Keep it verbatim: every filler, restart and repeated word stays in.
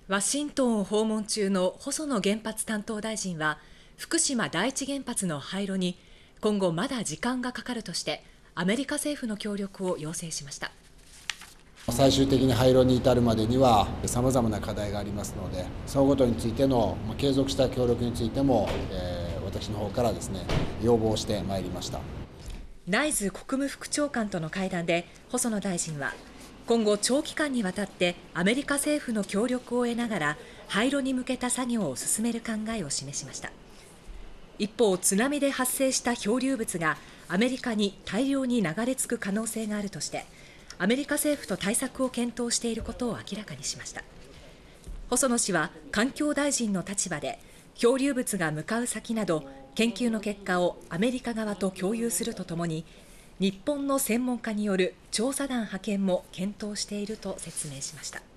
ワシントンを訪問中の細野原発担当大臣は、福島第一原発の廃炉に今後まだ時間がかかるとしてアメリカ政府の協力を要請しました。 最終的に廃炉に至るまでにはさまざまな課題がありますので、そのことについての継続した協力についても、えー、私の方からですね要望してまいりました。 ナイズ国務副長官との会談で細野大臣は、今後長期間にわたってアメリカ政府の協力を得ながら廃炉に向けた作業を進める考えを示しました。一方、津波で発生した漂流物がアメリカに大量に流れ着く可能性があるとして、アメリカ政府と対策を検討していることを明らかにしました。細野氏は環境大臣の立場で、漂流物が向かう先など研究の結果をアメリカ側と共有するとともに、日本の専門家による調査団派遣も検討していると説明しました。